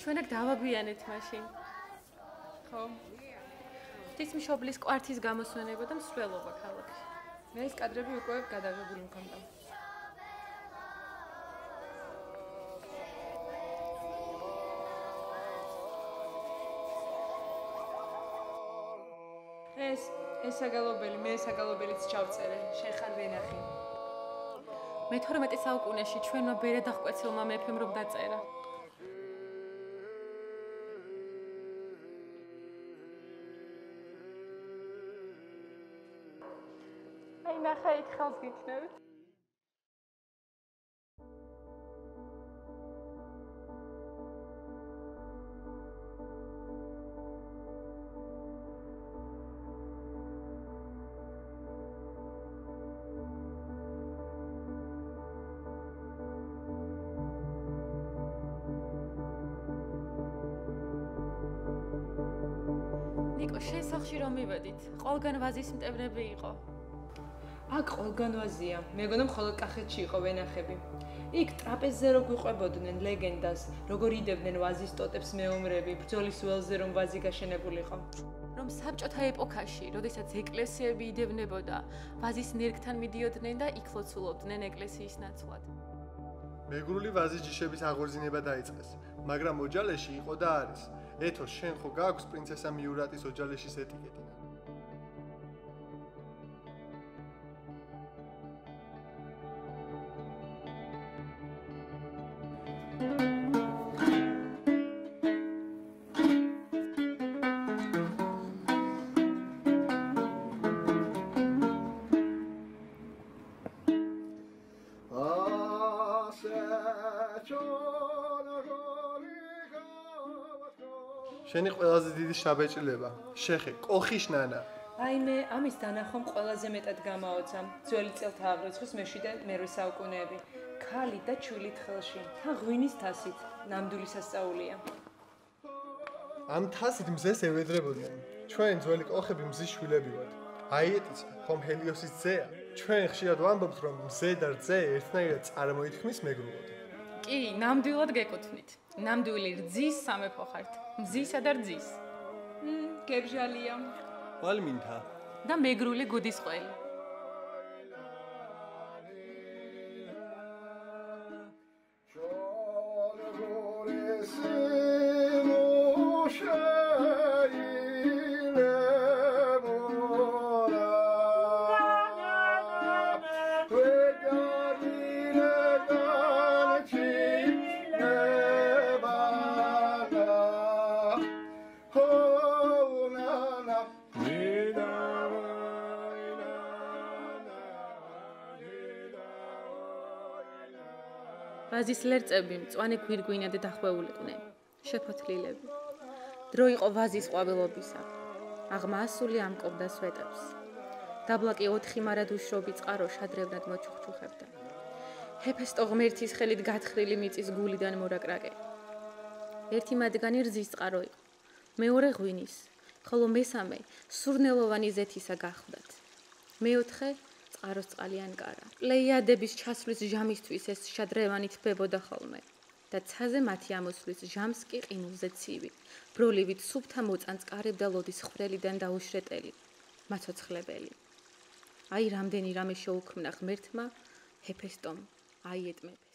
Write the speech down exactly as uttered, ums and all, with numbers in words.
ჩვენ აქ დავაგვიანეთ მაშინ. ხო. ღვთისმშობლის კვართის გამოსვენება და მსვლელობა ქალაქში. მე ეს კადრები უკვე გადაღებული მქონდა. ეს ეს საგალობელი, მე საგალობელიც ჩავწერე, შენ ხარ ვენახი. მეთორმეტე საუკუნეში ჩვენმა ბერე დახვეცილმა მეფემ რომ დაწერა. აი ნახე იქ ხელს გიქნევთ. ნიკო, შენ სახში რომ მივედით, ყველგან ვაზის მტევნები იყო. აქ ყველგან ვაზია, მეგონა მხოლოდ კახეთში იყო ვენახები. იქ ტრაპეზზე რო გვიყვებოდნენ ლეგენდას, როგორ იდებდნენ ვაზის ტოტებს მეომრები, ბრძოლის ველზე რომ ვაზი გაშენებულიყო. რომ საბჭოთა ეპოქაში, როდესაც ეკლესიები იდევნებოდა, ვაზის ნერგთან მიდიოდნენ და იქ ლოცულობდნენ ეკლესიის ნაცვლად. მეგრული ვაზის ჯიშების აღორძინება დაიწყეს, მაგრამ ოჯალეში იყო და არის. ეთო, შენ ხო გაქვს პრინცესა მიურატის ოჯალეშის ეტიკეტი? შენი ყველაზე დიდი შაბეჭილება, შეხე, კოხიშ ნანა. აი მე ამის დანახვამ ყველაზე მეტად გამაოცა. ძველი წელთა აღრიცხვის მეშვიდე მერვე საუკუნეები. ქალი და ჩვილი თხელში, თა ღვინის თასით, ნამდვილი სასწაულია. ამ თასით მზეს ევედრებოდნენ. ჩვენ ძველი კოხები მზის შვილები ვართ. აიეტიც ხომ ჰელიოსის ძეა. ჩვენ ხშირად ვამბობთ, რომ მზე და რძე ერთნაირად წარმოითქმის მეგრულად. კი, ნამდვილად გეკუთვნით. ნამდვილი რძის სამეფო ხართ. მზისა და რძის. მმ, გებჟალია. ვალმინთა. და მეგრული გუდისყველი. ვაზის ლერწები მწვანე გვირგვინად დახვეულიყვნენ, შეფოთლილები. დრო იყო ვაზის ყვავილობისა. აღმა ასული ამკობდა სვეტებს. დაბლაკი ოთხი მარად უშრობი წყარო შადრევნად მოჩუხჩუხებდა. ჰეფესტო ღმერთის ხელით გათხრილი მიწის გულიდან მორაკრაკე. ერთი მათგანი რძის წყარო იყო, მეორე ღვინის, ხოლო მესამე სურნელოვანი ზეთისა გახდათ. მეოთხე წყაროს წყალიან კარა. პლეიადების ჩასვლის ჟამისთვის ეს შადრევანი თბებოდა ხოლმე და ცაზე მათი ამოსვლის ჟამს კი ყინულზე ცივი, ბროლივით სუფთა მოწანს კარებდა ლოდის ხრელიდან დაუშრეტელი, მაცოცხლებელი. აი რამდენი რამე შეუქმნა ღმერთმა ჰეფესტომ აიეტ მეფეს.